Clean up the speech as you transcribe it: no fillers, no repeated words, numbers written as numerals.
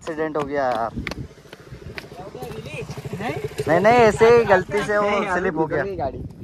Accident हो गया यार। नहीं नहीं, ऐसे ही गलती से वो स्लिप हो गया गाड़ी।